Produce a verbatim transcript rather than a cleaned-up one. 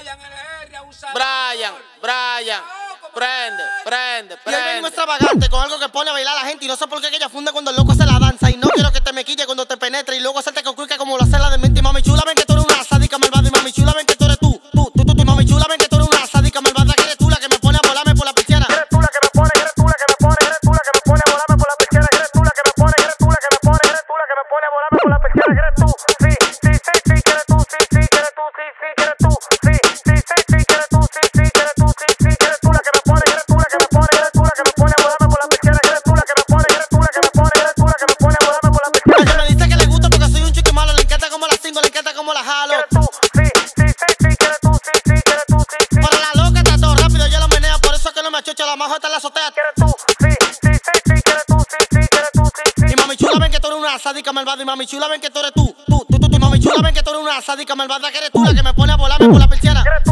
Brian, el R, abusador. Brian, Brian. Prende, prende, prende. Y hoy venimos extravagante con algo que pone a bailar a la gente. Y no sé por qué que ella funde cuando el loco hace la danza. Y no quiero que te me quille cuando te penetre. Y luego hacerte concluir como lo hace la demente. Y mami chula, ven que tú eres una sádica malvada. Y mami chula, ven que tú eres tú. Tú, tú, tú, tú. Mami chula, ven que tú eres una sádica malvada. Que eres tú la que me pone a volarme por la persiana. Eres tú la que me pone, eres tú la que me pone, eres tú la que me pone a volarme por la persiana. Eres tú la que me pone, eres tú la que me pone, eres tú la que me pone a volarme por la persiana. Eres tú, sí, sí, sí, sí, que eres tú, sí, sí, que eres tú, sí, sí, que eres tú, sí, sí, sí, sí, que eres tú, sí, sí, que eres tú, sí, sí, que eres tú la que me pone, eres tú la que me pone, eres tú la que me pone a volarme por la persiana. Eres tú la que me pone, eres tú la que me pone, eres tú la que me pone a volarme por la persiana. La que me dice que le gusta porque soy un chico malo. Le encanta como la cingo, le encanta como la jalo. Eres tú, sí, sí, sí, sí, que eres tú, sí, sí, que eres tú, sí, sí. Para la loca está todo rápido, yo la meneo. Por eso es que no me achucho, la majo está en la azotea. Que eres tú, sí, sí, sí, sí, que eres tú, sí, sí, que eres tú, sí, sí. Y mami chula, ven que tú eres una sádica malvada. Y mami chula, ven que tú eres tú. Tú, tú, tú, tú. Mami chula, ven que tú eres una sádica malvada. Que eres tú la que me pone a volarme por la persiana. Que eres tú,